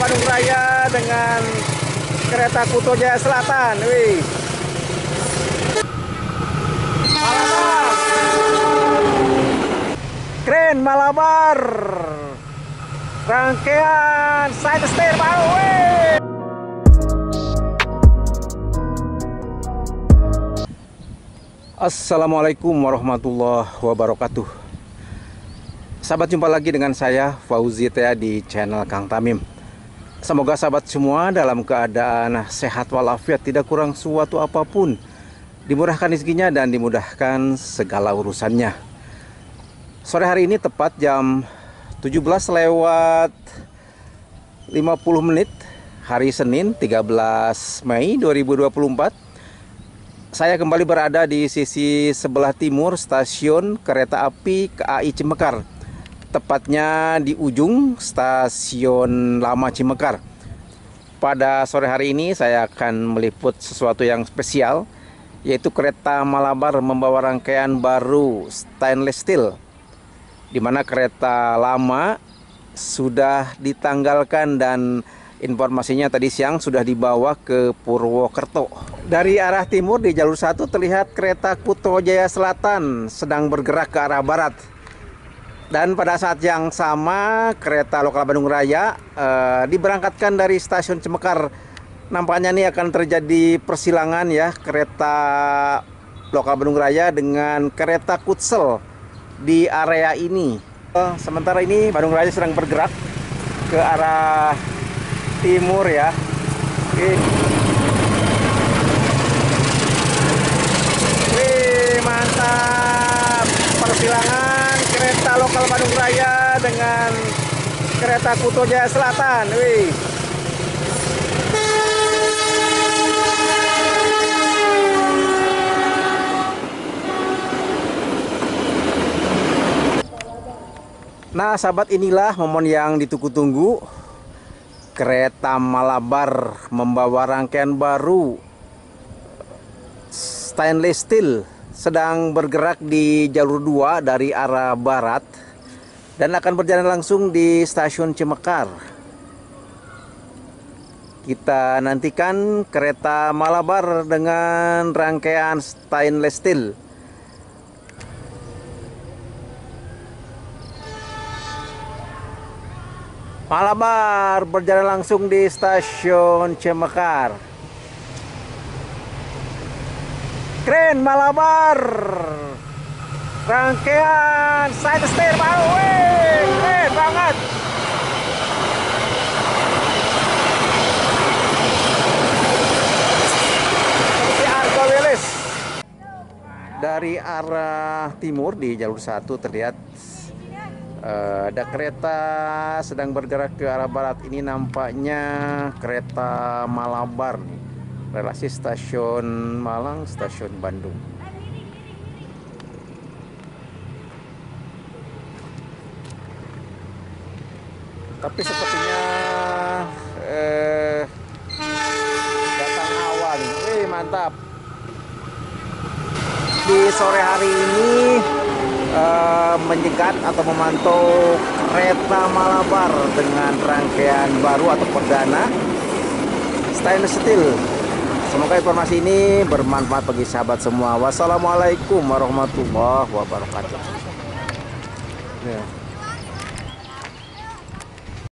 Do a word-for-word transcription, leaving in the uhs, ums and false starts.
Bandung Raya dengan kereta Kuto Jaya Selatan. Wih. Malabar. Keren Malabar. Rangkaian side stair baru. Wih. Assalamualaikum warahmatullahi wabarakatuh. Sahabat, jumpa lagi dengan saya Fauzi Tea di channel Kang Tamim. Semoga sahabat semua dalam keadaan sehat walafiat, tidak kurang suatu apapun, dimurahkan rezekinya dan dimudahkan segala urusannya. Sore hari ini tepat jam tujuh belas lewat lima puluh menit, hari Senin tiga belas Mei dua ribu dua puluh empat. Saya kembali berada di sisi sebelah timur stasiun kereta api K A I Cimekar, tepatnya di ujung stasiun lama Cimekar. Pada sore hari ini saya akan meliput sesuatu yang spesial, yaitu kereta Malabar membawa rangkaian baru stainless steel, di mana kereta lama sudah ditanggalkan dan informasinya tadi siang sudah dibawa ke Purwokerto. Dari arah timur di jalur satu terlihat kereta Kuto Jaya Selatan sedang bergerak ke arah barat. Dan pada saat yang sama kereta lokal Bandung Raya eh, diberangkatkan dari stasiun Cimekar. Nampaknya ini akan terjadi persilangan ya, kereta lokal Bandung Raya dengan kereta Kutsel di area ini. Sementara ini Bandung Raya sedang bergerak ke arah timur ya. Oke. Wih, mantap. Persilangan kereta lokal Bandung Raya dengan kereta Kuto Jaya Selatan. Wih. Nah sahabat, inilah momen yang ditunggu-tunggu. Kereta Malabar membawa rangkaian baru stainless steel sedang bergerak di jalur dua dari arah barat dan akan berjalan langsung di stasiun Cimekar. Kita nantikan kereta Malabar dengan rangkaian stainless steel. Malabar berjalan langsung di stasiun Cimekar. Keren Malabar. Rangkaian side stair baru. Wih, keren banget. Seperti Argo Wilis. Dari arah timur di jalur satu terlihat Uh, ada kereta sedang bergerak ke arah barat. Ini nampaknya kereta Malabar nih, relasi stasiun Malang, stasiun Bandung. Tapi sepertinya eh, datang awal. Wih, mantap. Di sore hari ini Uh, menyegat atau memantau kereta Malabar dengan rangkaian baru atau perdana stainless steel. Semoga informasi ini bermanfaat bagi sahabat semua. Wassalamualaikum warahmatullahi wabarakatuh. Ya.